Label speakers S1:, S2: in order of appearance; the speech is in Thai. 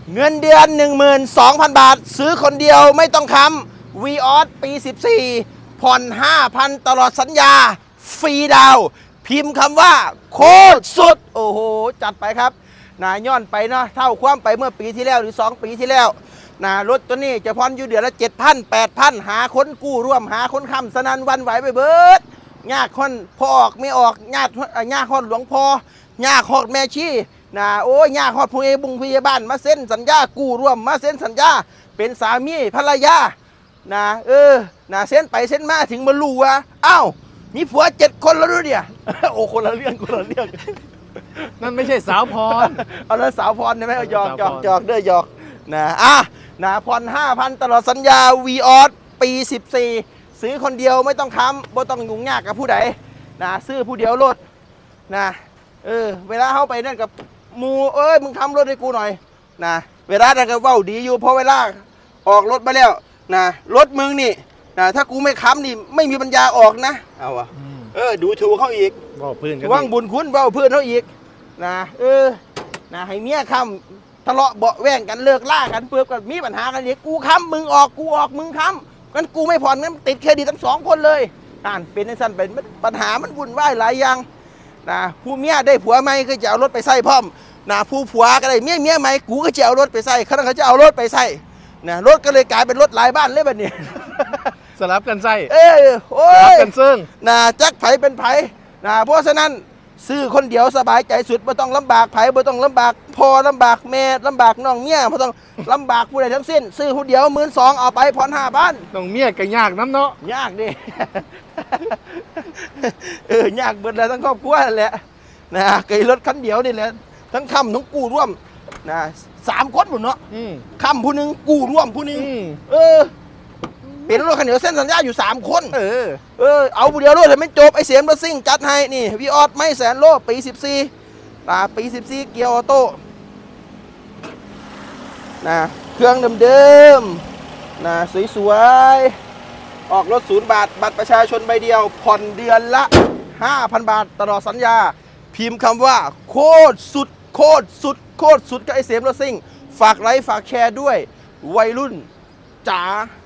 S1: เงินเดือน 12,000 บาทซื้อคนเดียวไม่ต้องค้ำวีออสปี 14ผ่อน 5,000 ตลอดสัญญาฟรีดาวพิมพ์คำว่าโคตรสุดโอ้โหจัดไปครับย้อนไปเนาะเท่าความไปเมื่อปีที่แล้วหรือ2ปีที่แล้วรถตัวนี้จะผ่อนอยู่เดือนละ 7,000 8,000 หาคนกู้ร่วมหาคนค้ำสนันวันไหวไปเบิดยากคนพอออกไม่ออกยากฮอดหลวงพ่อยากฮอดแม่ชีโอ้ยยากฮอดผู้พยาบาลมาเซ็นสัญญากู้ร่วมมาเซ็นสัญญาเป็นสามีภรรยาเซ็นไปเซ็นมาถึงมารู้ว่าอ้าวมีผัว7 คนแล้วด้วยเนี่ยโอ้คนละเรื่อง
S2: นั่นไม่ใช่สาวพร
S1: เอาแล้วสาวพรใช่ไหมหยอกเด้อหยอกผ่อน 5,000 ตลอดสัญญาวีออสปี 14ซื้อคนเดียวไม่ต้องค้ำบ่ต้องยุ่งยากกับผู้ใดซื้อผู้เดียวรถเวลาเข้าไปนั่นกับมูมึงทำรถให้กูหน่อยเวลานั่นก็เว้าดีอยู่เพราะเวลาออกรถมาแล้วรถมึงนี่ถ้ากูไม่ค้ำนี่ไม่มีปัญญาออกนะเอาดูถูกเขาอีกว่างบุญคุณเว้าเพื่อนเขาอีกให้เมียค้ำทะเลาะเบาแว่งกันเลิกล่ากันเปื้อกันมีปัญหากันอีกกูค้ำมึงออกกูออกมึงค้ำงั้นกูไม่ผ่อนงั้นติดเครดิตทั้ง2 คนเลยเป็นในสั้นเป็นปัญหามันวุ่นวายหลายอย่างผู้เมียได้ผัวใหม่ก็จะเอารถไปใส่พร้อมผู้ผัวก็ได้เมียใหม่กูก็จะเอารถไปใส่เขาจะเอารถไปใส่รถก็เลยกลายเป็นรถหลายบ้านเลยแบบนี้
S2: สลับกันใส่
S1: โอ้ย
S2: กันซึ่ง
S1: จักไผเป็นไผเพราะฉะนั้นซื้อคนเดียวสบายใจสุดไม่ต้องลำบากไผไม่ต้องลำบากพ่อลำบากแม่ลำบากน้องเมียไม่ต้องลำบากผู้ใดทั้งสิ้นซื้อคนเดียว12,000เอาไปผ่อน5,000
S2: น้องเมียก็ยากน้ำเนาะ
S1: ยากดิยากเบิดแล้วทั้งครอบครัวแหละไก่รถคันเดียวนี่แหละทั้งค้ำทั้งกู้ร่วม3 คนหมดเนาะค้ำผู้นึงกู้ร่วมผู้นึงเป็นรถคันเดียวเส้นสัญญาอยู่3 คนเอาผู้เดียวรถแต่ไม่จบไอเสียมรถซิ่งจัดให้นี่วีออสไม่แสนโลปี14ปี14เกียร์ออโต้เครื่องเดิมสวยๆออกรถ0 บาทบัตรประชาชนใบเดียวผ่อนเดือนละ 5,000 บาทตลอดสัญญาพิมพ์คำว่าโคตรสุดโคตรสุดโคตรสุดกับไอเสียมรถซิ่งฝากไลค์ฝากแชร์ด้วยวัยรุ่นจ๋า